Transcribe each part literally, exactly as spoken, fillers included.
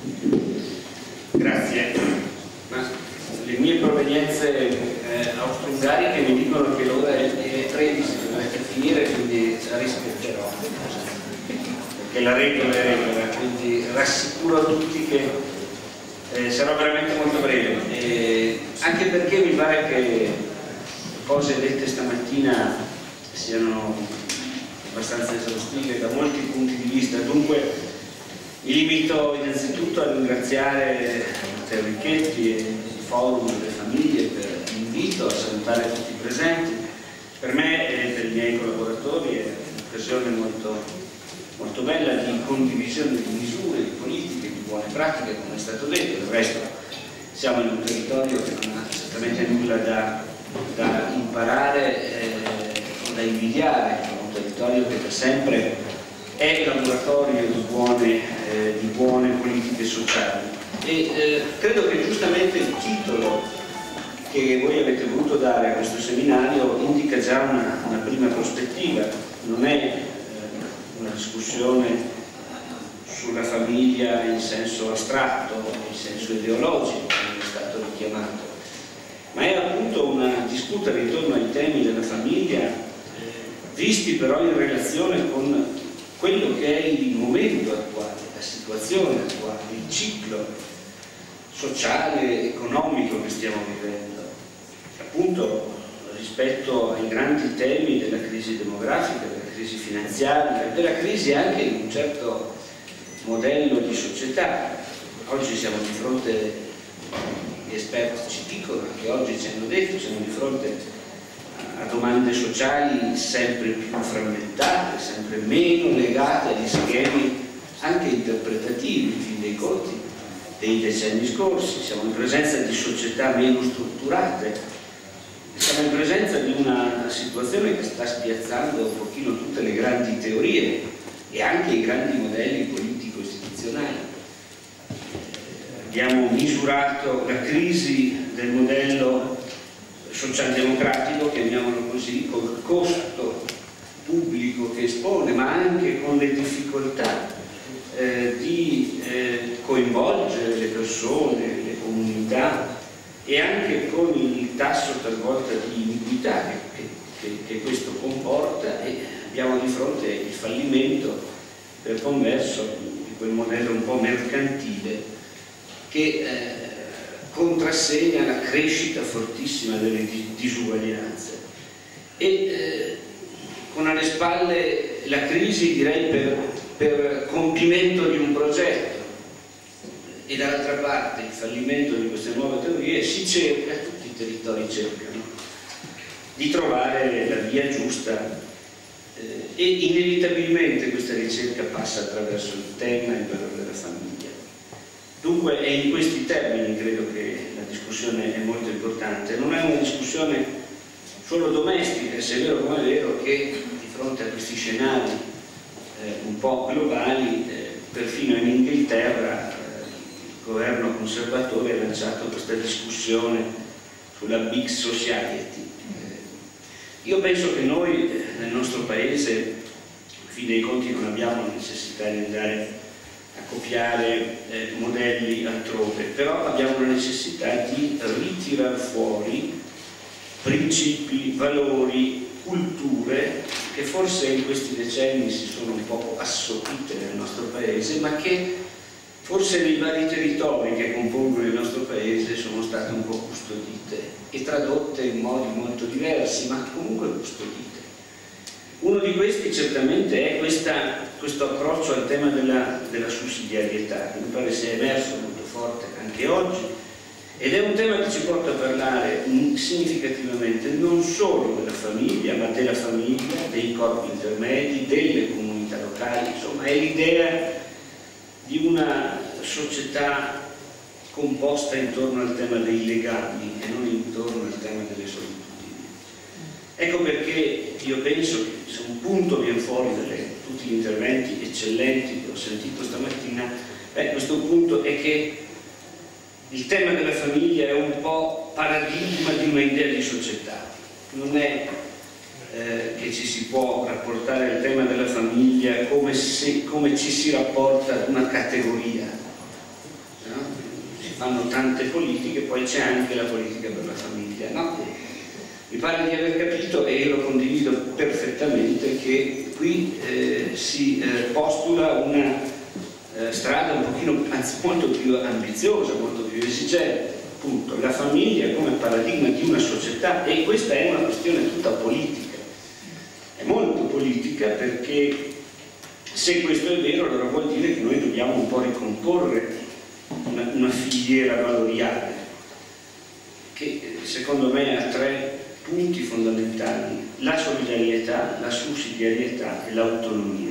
Grazie. Ma le mie provenienze eh, austro-ungariche mi dicono che l'ora è le tredici, dovete finire, quindi rispetterò. Perché la regola è regola, quindi rassicuro a tutti che eh, sarò veramente molto breve. Eh, anche perché mi pare che le cose dette stamattina siano abbastanza esaustive da molti punti di vista. Dunque mi limito innanzitutto a ringraziare Matteo Ricchetti e il Forum delle Famiglie per l'invito, a salutare tutti i presenti. Per me e per i miei collaboratori è un'occasione molto, molto bella di condivisione di misure, di politiche, di buone pratiche, come è stato detto. Del resto siamo in un territorio che non ha certamente nulla da, da imparare eh, o da invidiare, è un territorio che da sempre è laboratorio di buone, eh, di buone politiche sociali. E eh, credo che giustamente il titolo che voi avete voluto dare a questo seminario indica già una, una prima prospettiva. Non è eh, una discussione sulla famiglia in senso astratto, in senso ideologico, come è stato richiamato, ma è appunto una discutere intorno ai temi della famiglia, eh, visti però in relazione con quello che è il momento attuale, la situazione attuale, il ciclo sociale, economico che stiamo vivendo. Appunto rispetto ai grandi temi della crisi demografica, della crisi finanziaria, della crisi anche in un certo modello di società. Oggi siamo di fronte, gli esperti ci dicono, anche oggi ci hanno detto, siamo di fronte a domande sociali sempre più frammentate, sempre meno legate agli schemi anche interpretativi, in fin dei conti, dei decenni scorsi. Siamo in presenza di società meno strutturate, siamo in presenza di una situazione che sta spiazzando un pochino tutte le grandi teorie e anche i grandi modelli politico-istituzionali. Abbiamo misurato la crisi del modello socialdemocratico, chiamiamolo così, col costo pubblico che espone, ma anche con le difficoltà eh, di eh, coinvolgere le persone, le comunità, e anche con il tasso talvolta di iniquità che, che, che questo comporta, e abbiamo di fronte il fallimento per converso di quel modello un po' mercantile che eh, contrassegna la crescita fortissima delle disuguaglianze e eh, con alle spalle la crisi, direi, per, per compimento di un progetto, e dall'altra parte il fallimento di queste nuove teorie. Si cerca, tutti i territori cercano di trovare la via giusta eh, e inevitabilmente questa ricerca passa attraverso il tema e il valore della famiglia. Dunque è in questi termini credo che la discussione è molto importante. Non è una discussione solo domestica, se è vero come è vero che di fronte a questi scenari eh, un po' globali, eh, perfino in Inghilterra eh, il governo conservatore ha lanciato questa discussione sulla big society. Eh, io penso che noi eh, nel nostro paese, in fin dei conti, non abbiamo necessità di andare a copiare eh, modelli altrove, però abbiamo la necessità di ritirare fuori principi, valori, culture che forse in questi decenni si sono un po' assopite nel nostro paese, ma che forse nei vari territori che compongono il nostro paese sono state un po' custodite e tradotte in modi molto diversi, ma comunque custodite. Uno di questi certamente è questa, questo approccio al tema della, della sussidiarietà, che mi pare sia emerso molto forte anche oggi, ed è un tema che ci porta a parlare significativamente non solo della famiglia, ma della famiglia, dei corpi intermedi, delle comunità locali. Insomma, è l'idea di una società composta intorno al tema dei legami e non intorno al tema delle solitudini. Ecco perché io penso che se un punto viene fuori da tutti gli interventi eccellenti che ho sentito stamattina, beh, questo punto è che il tema della famiglia è un po' paradigma di un'idea di società. Non è eh, che ci si può rapportare al tema della famiglia come, se, come ci si rapporta ad una categoria. fanno tante politiche, poi c'è anche la politica per la famiglia, no? Mi pare di aver capito, e io lo condivido perfettamente, che qui eh, si eh, postula una eh, strada un pochino, anzi molto più ambiziosa, molto più esigente, appunto, la famiglia come paradigma di una società, e questa è una questione tutta politica, è molto politica, perché se questo è vero allora vuol dire che noi dobbiamo un po' ricomporre una, una filiera valoriale che secondo me ha tre punti fondamentali: la solidarietà, la sussidiarietà e l'autonomia.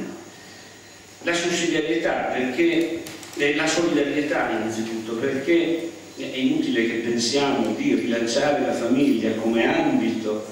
La sussidiarietà perché, eh, la solidarietà innanzitutto perché è inutile che pensiamo di rilanciare la famiglia come ambito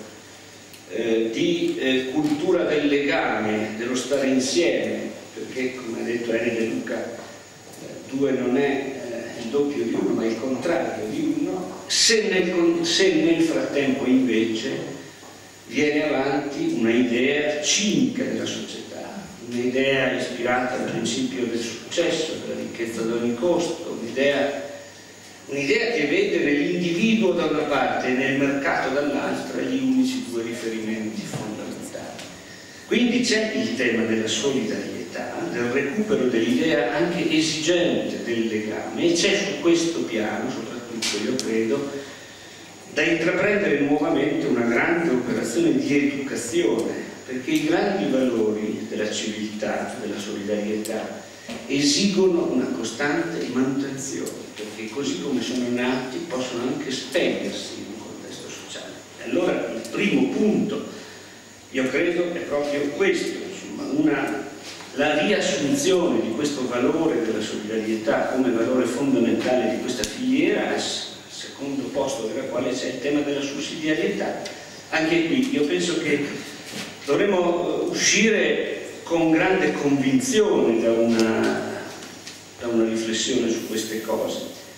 eh, di eh, cultura del legame, dello stare insieme, perché come ha detto Ene De Luca, eh, due non è eh, il doppio di uno ma il contrario di uno, se nel, se nel frattempo invece viene avanti una idea cinica della società, un'idea ispirata al principio del successo, della ricchezza ad ogni costo, un'idea un'idea che vede nell'individuo da una parte e nel mercato dall'altra gli unici due riferimenti fondamentali. Quindi c'è il tema della solidarietà, del recupero dell'idea anche esigente del legame, e c'è su questo piano, soprattutto io credo, da intraprendere nuovamente una grande operazione di educazione, perché i grandi valori della civiltà, della solidarietà, esigono una costante manutenzione, perché così come sono nati possono anche spegnersi in un contesto sociale. E allora il primo punto, io credo, è proprio questo, insomma, una, la riassunzione di questo valore della solidarietà come valore fondamentale di questa filiera, al secondo posto della quale c'è il tema della sussidiarietà. Anche qui io penso che dovremmo uscire con grande convinzione da una, da una riflessione su queste cose.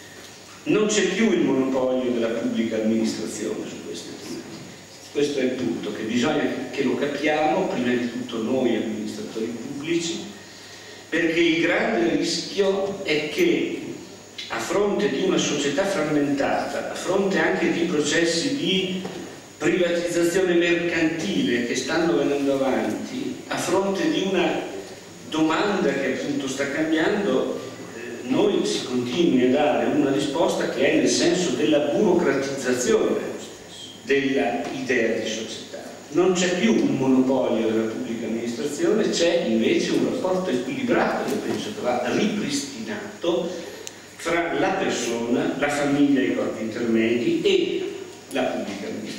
Non c'è più il monopolio della pubblica amministrazione su queste tematiche. Questo è il punto, che bisogna che lo capiamo, prima di tutto noi amministratori pubblici, perché il grande rischio è che a fronte di una società frammentata, a fronte anche di processi di privatizzazione mercantile che stanno venendo avanti, a fronte di una domanda che appunto sta cambiando, eh, noi si continui a dare una risposta che è nel senso della burocratizzazione della idea di società. Non c'è più un monopolio della pubblica amministrazione, c'è invece un rapporto equilibrato, io penso che va ripristinato, fra la persona, la famiglia, i corpi intermedi e la pubblica amministrazione.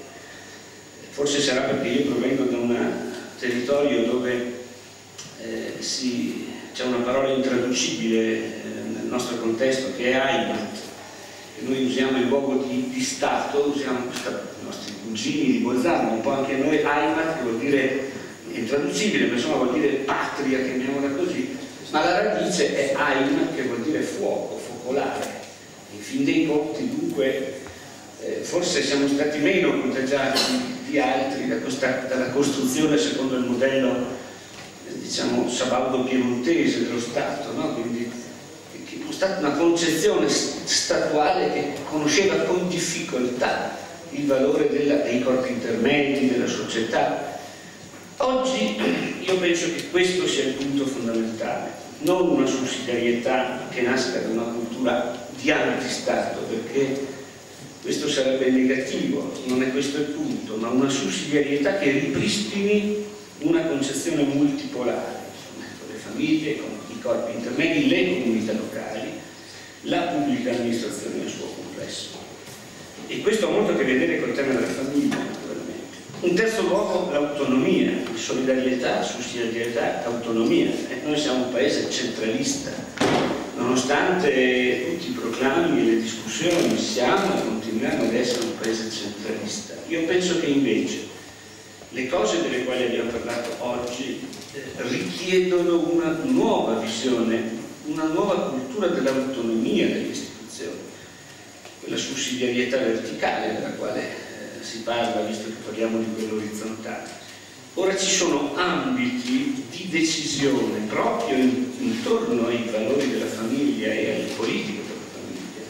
Forse sarà perché io provengo da un territorio dove eh, c'è una parola intraducibile eh, nel nostro contesto, che è Heimat, che noi usiamo in luogo di, di Stato, usiamo questa, i nostri cugini di Bolzano, un po' anche noi Heimat, che vuol dire intraducibile, ma insomma vuol dire patria, chiamiamola così, ma la radice è Heim, che vuol dire fuoco, focolare. In fin dei conti, dunque, eh, forse siamo stati meno contagiati di altri da questa, dalla costruzione secondo il modello eh, diciamo sabaudo-piemontese dello Stato, no? Quindi che è stata una concezione statuale che conosceva con difficoltà il valore della, dei corpi intermedi, della società. Oggi io penso che questo sia il punto fondamentale, non una sussidiarietà che nasca da una cultura di antistato, perché questo sarebbe negativo, non è questo il punto, ma una sussidiarietà che ripristini una concezione multipolare, insomma, con le famiglie, con i corpi intermedi, le comunità locali, la pubblica amministrazione nel suo complesso. E questo ha molto a che vedere col tema della famiglia, naturalmente. In terzo luogo, l'autonomia, solidarietà, sussidiarietà, autonomia. E noi siamo un paese centralista. Nonostante tutti i proclami e le discussioni, siamo e continuiamo ad essere un paese centralista. Io penso che invece le cose delle quali abbiamo parlato oggi eh, richiedono una nuova visione, una nuova cultura dell'autonomia delle istituzioni, quella sussidiarietà verticale della quale eh, si parla, visto che parliamo di quello orizzontale. Ora ci sono ambiti di decisione proprio in, intorno ai valori della famiglia e alle politiche per la famiglia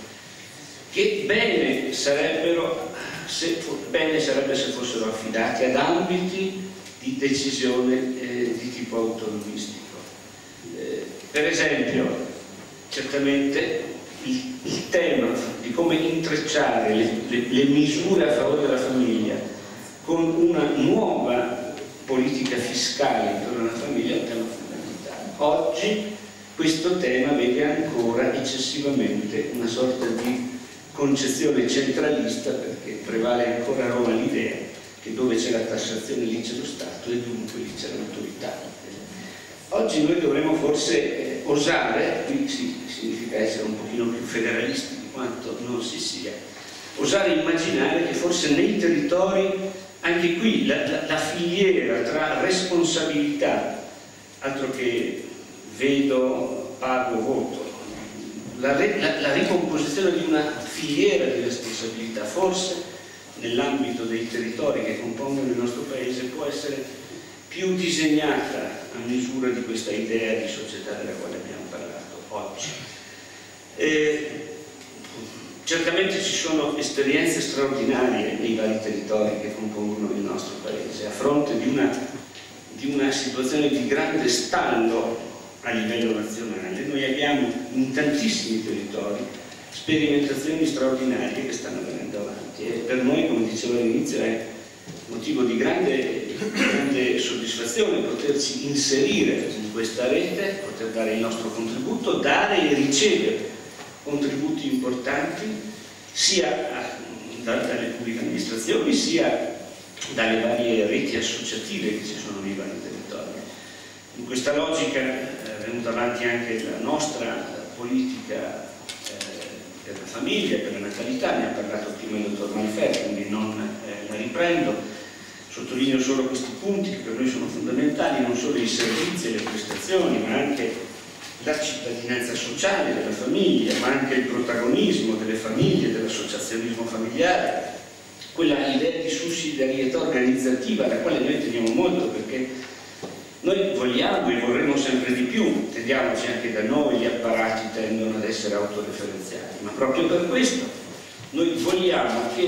che bene sarebbero se, bene sarebbe se fossero affidati ad ambiti di decisione eh, di tipo autonomistico. Eh, per esempio, certamente il, il tema di come intrecciare le, le, le misure a favore della famiglia con una nuova politica fiscale intorno alla famiglia è un tema fondamentale. Oggi questo tema vede ancora eccessivamente una sorta di concezione centralista, perché prevale ancora a Roma l'idea che dove c'è la tassazione lì c'è lo Stato e dunque lì c'è l'autorità. Oggi noi dovremmo forse eh, osare, qui sì, significa essere un pochino più federalisti di quanto non si sia, osare immaginare che forse nei territori, anche qui, la, la, la filiera tra responsabilità, altro che vedo, pago, voto, la, la, la ricomposizione di una filiera di responsabilità, forse nell'ambito dei territori che compongono il nostro paese può essere più disegnata a misura di questa idea di società della quale abbiamo parlato oggi. Eh, certamente ci sono esperienze straordinarie nei vari territori che compongono il nostro paese, a fronte di una, di una situazione di grande stallo a livello nazionale. Noi abbiamo in tantissimi territori sperimentazioni straordinarie che stanno venendo avanti e per noi, come dicevo all'inizio, è motivo di grande, grande soddisfazione poterci inserire in questa rete, poter dare il nostro contributo, dare e ricevere contributi importanti sia a, da, dalle pubbliche amministrazioni sia dalle varie reti associative che ci sono nei vari territori. In questa logica è venuta avanti anche la nostra politica per la famiglia, per la natalità, ne ha parlato prima il dottor Malfer, quindi non eh, la riprendo. Sottolineo solo questi punti che per noi sono fondamentali, non solo i servizi e le prestazioni, ma anche la cittadinanza sociale della famiglia, ma anche il protagonismo delle famiglie, dell'associazionismo familiare, quella idea di sussidiarietà organizzativa alla quale noi teniamo molto, perché noi vogliamo e vorremmo sempre di più, tendiamoci anche da noi, gli apparati tendono ad essere autoreferenziali, ma proprio per questo noi vogliamo che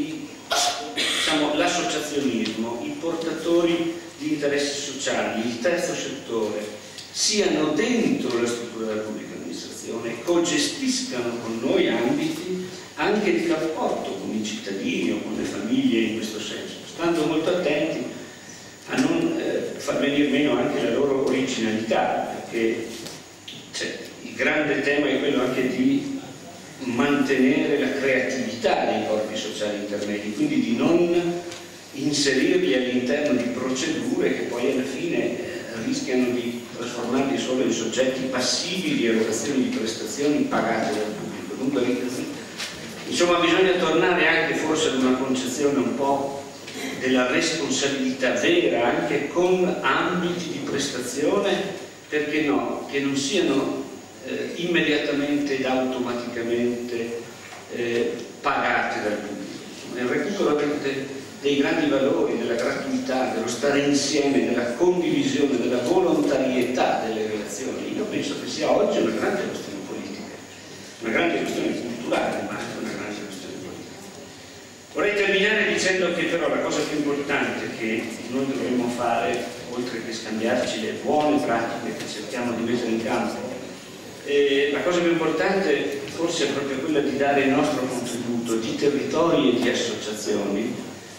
diciamo, l'associazionismo, i portatori di interessi sociali, il terzo settore, siano dentro la struttura della pubblica amministrazione e co-gestiscano con noi ambiti anche di rapporto con i cittadini o con le famiglie in questo senso, stando molto attenti a non eh, far venire meno anche la loro originalità, perché cioè, il grande tema è quello anche di mantenere la creatività dei corpi sociali intermedi, quindi di non inserirli all'interno di procedure che poi alla fine eh, rischiano di trasformarli solo in soggetti passivi di erogazioni di prestazioni pagate dal pubblico. Dunque, insomma, bisogna tornare anche forse ad una concezione un po' della responsabilità vera anche con ambiti di prestazione, perché no, che non siano eh, immediatamente ed automaticamente eh, pagati dal pubblico. Il recupero de, dei grandi valori, della gratuità, dello stare insieme, della condivisione, della volontarietà delle relazioni, io penso che sia oggi una grande questione politica, una grande questione culturale, ma anche una grande questione politica. Vorrei terminare dicendo che però la cosa più importante che noi dovremmo fare, oltre che scambiarci le buone pratiche che cerchiamo di mettere in campo, eh, la cosa più importante forse è proprio quella di dare il nostro contributo di territori e di associazioni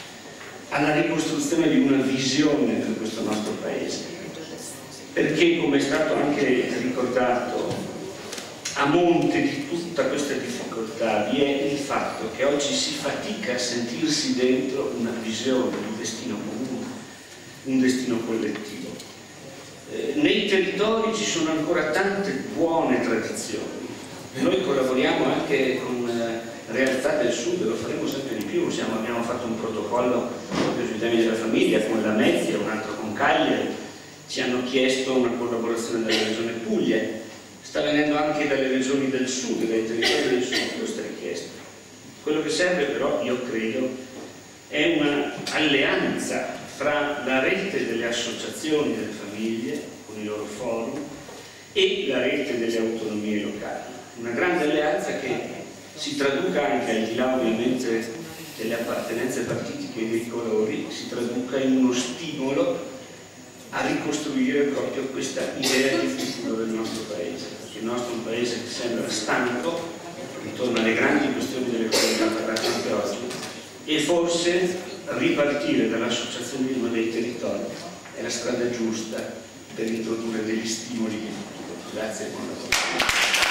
alla ricostruzione di una visione per questo nostro Paese, perché, come è stato anche ricordato, a monte di tutta questa difficoltà vi è il fatto che oggi si fatica a sentirsi dentro una visione, un destino comune, un destino collettivo. Eh, nei territori ci sono ancora tante buone tradizioni. Noi collaboriamo anche con eh, realtà del sud, lo faremo sempre di più. Siamo, abbiamo fatto un protocollo proprio sui temi della famiglia con la Mezzia, un altro con Cagliari, ci hanno chiesto una collaborazione dalla regione Puglia. Sta venendo anche dalle regioni del sud, dai territori del sud questa richiesta. Quello che serve però, io credo, è un'alleanza fra la rete delle associazioni delle famiglie, con i loro forum, e la rete delle autonomie locali. Una grande alleanza che si traduca anche, al di là ovviamente delle appartenenze partitiche e dei colori, si traduca in uno stimolo a ricostruire proprio questa idea di futuro del nostro paese, perché il nostro è un paese che sembra stanco intorno alle grandi questioni delle quali abbiamo parlato anche oggi, e forse ripartire dall'associazionismo dei territori è la strada giusta per introdurre degli stimoli di futuro. Grazie e buon lavoro.